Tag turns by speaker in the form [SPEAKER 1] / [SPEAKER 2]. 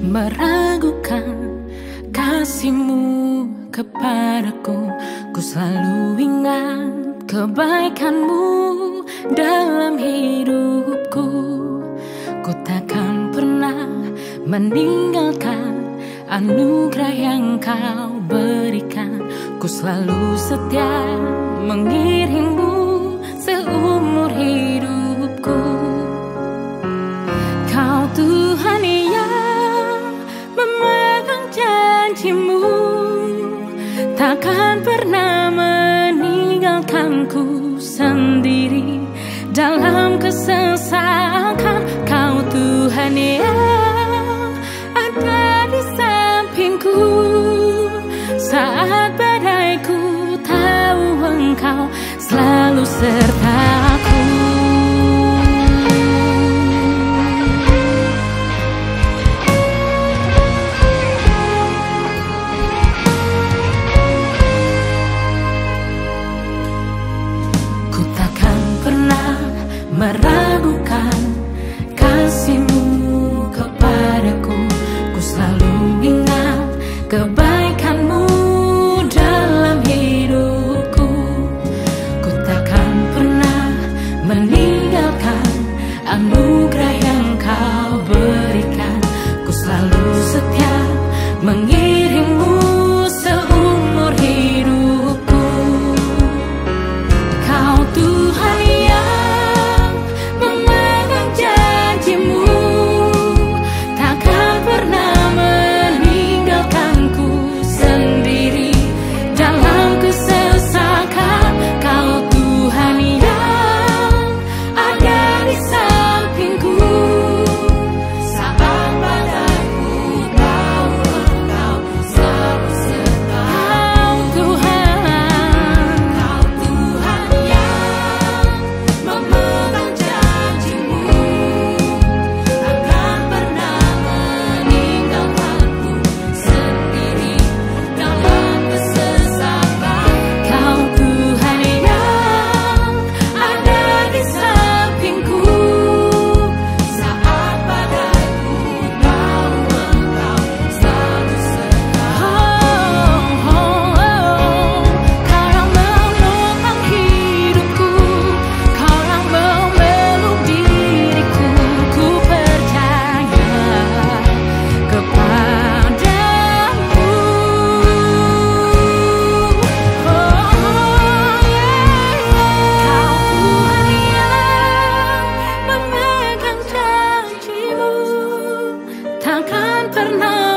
[SPEAKER 1] meragukan kasih-Mu kepadaku. Ku selalu ingat kebaikan-Mu dalam hidupku. Ku takkan pernah meninggalkan anugerah yang Kau berikan. Ku selalu setia mengiringmu seumur hidupku. Kau Tuhan yang memegang janji-Mu, takkan pernah meninggalkanku sendiri dalam kesesakan. Kau Tuhan yang ada di sampingku saat badaiku, tahu Engkau selalu sertaku. Ku takkan pernah meragukan kasih-Mu kepadaku. Ku selalu ingat kebaikan-Mu dalam hidupku. Ku takkan pernah meninggalkan anugerah yang Kau berikan. Ku selalu setia mengiringmu seumur hidupku. Kau Tuhan yang memegang janji-Mu, takkan pernah meninggalkanku sendiri dalam kesesakan. Kau Tuhan yang ada di sampingku saat badaiku, tahu Engkau selalu serta. Kau Tuhan yang memegang janji-Mu, takkan pernah meninggalkanku sendiri dalam kesesakan. Kau Tuhan yang ada di sampingku saat badaiku, tahu Engkau selalu serta. Kau yang menopang hidupku, Kau yang memeluk diriku. Ku percaya kepadamu. Kau Tuhan yang memegang janji-Mu, takkan pernah